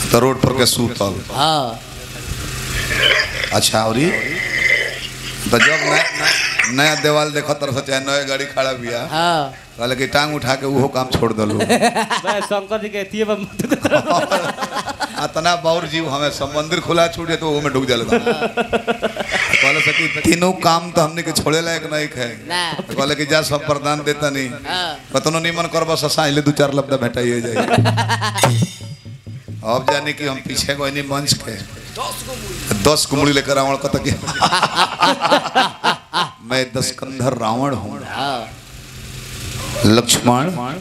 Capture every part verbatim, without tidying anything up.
तो रोड पर के सूतल। हाँ अच्छा और तो जब नया नया देवाल देखो तरफ चाहे नया गाड़ी खड़ा बिया हाँ कहले कि टांग उठा के वो काम छोड़ दलो। शंकर जी कहती है इतना बाउर जीव हमें सब मंदिर खुला छूटे तो वो में ढुक जाले कहले सकी तीनों काम तो हमने के छोड़े लायक नहीं है कहले कि जा सब प्रदान देता नहीं कतनो नहीं मन करबो ससाइले दो चार लबदा भेटाइए जाए। अब जाने कि हम पीछे कोई नहीं मंच के दस कुमड़ी लेकर रावण को तक मैं दस कंधर रावण हूँ। लक्ष्मण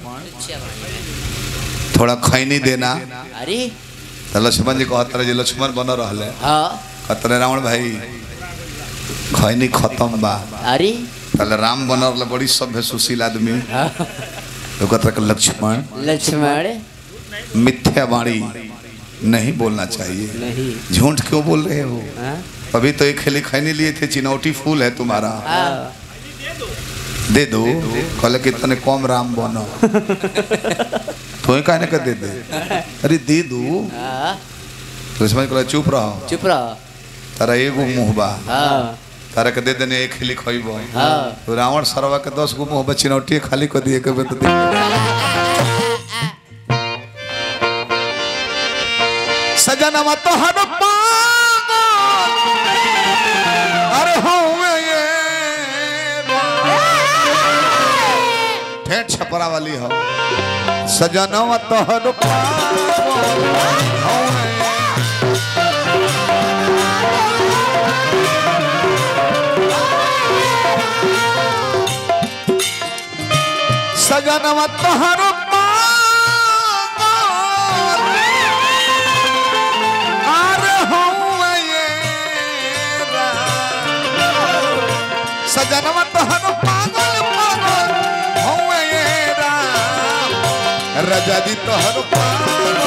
थोड़ा खैनी देना। अरे तो लक्ष्मण जी कहते रहे लक्ष्मण बन रहे कहते रावण भाई खैनी खत्म बा। अरे तले राम बन रहे बड़ी सभ्य सुशील आदमी तो कहते लक्ष्मण लक्ष्मण मिथ्या वाणी नहीं बोलना चाहिए। नहीं झूठ क्यों बोल रहे हो? हाँ? अभी तो एक खेली खैनी लिए थे चिनौटी फूल है तुम्हारा। हाँ। दे दो कहले कि तने कम राम बनो तो कहने का दे दे। अरे दे दो तो समझ कहले चुप रहो चुप रहो तारा एगो मुँह बा तारा के दे देने एक खेली खइबो। तो रावण सरवा के दस गो मुँह बा चिनौटी खाली कर दिए कबे तो दे। सजनवा तो हर अरे हो ये ठेठ छपरा वाली हो सजनवा तो हर सजनवा तो हर सजनवा तोहर पागल पागल होवे ये राम राजा जी तोहर पागल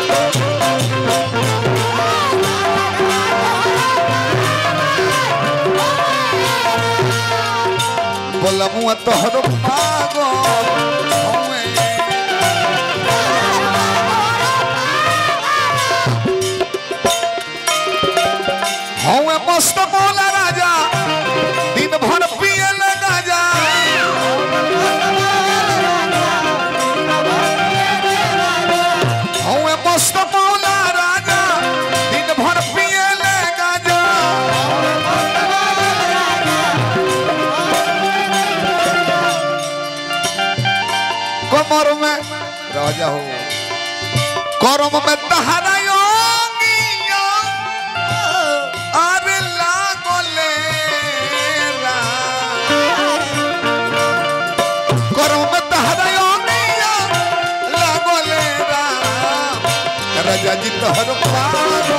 बोलमुआ तोहर पागल होवे होवे मस्त बोला राजा दिन भर पिए लगा जा हमें मस्त मौला राजा दिन भर पिए लगा जा कमर में राजा हो करम में तहरा राजा जी तोहर पागल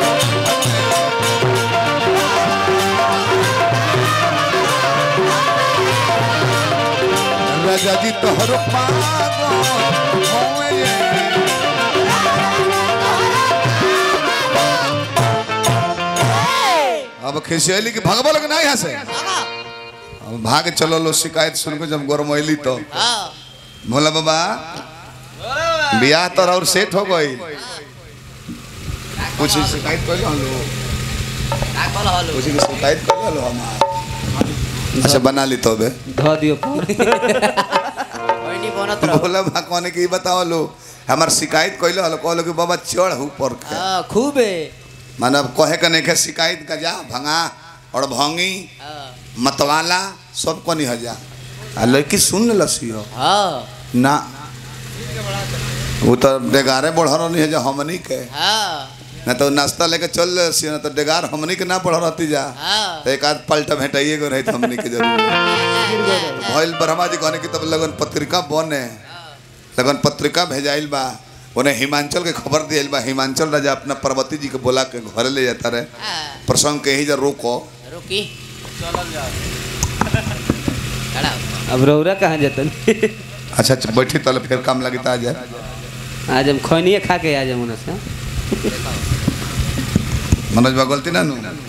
राजा जी तोहर पागल अब खिसियली की भगवा लग नहीं हंसे अब भाग चलो लो शिकायत सुन को जब गरमैली तो भोला बाबा ब्याह तो और सेट हो गई कुछ शिकायत कर लो कुछ की शिकायत कर लो हमार अच्छा बना ली तो बे धो दियो भोला बाबा कोने की बताओ लो हमार शिकायत कइलो हलो कहलो कि बाबा चढ़ ऊपर के हां खूब है मतलब कहे के नहीं के शिकायत का जा भंगा और भंगी मतवाला सब को नहीं हजा आ लड़की सुन लसी हो हां ना वो तो डेगारे बढ़ नहीं है जो हमनी के हां ना तो नाश्ता लेके चल सी ना तो डेगार हमनी के ना बढ़ रहती जा तो एक आध पलटा भेटाइए को रही हमनी के जरूर भइल ब्रह्मा जी कहने की तब लगन पत्रिका बने लगन पत्रिका भेजाइल बा उन्हें हिमांचल के खबर दिया बा हिमांचल राजा अपना पार्वती जी के बोला के घर ले जाता रहे प्रसंग के ही जा रोको रोकी अब रौरा कहाँ जाता अच्छा बैठी तले फिर काम लगी तो आ जाए आज हम खैनिए खा के आ जाए मनोज मनोज बा गलती ना नु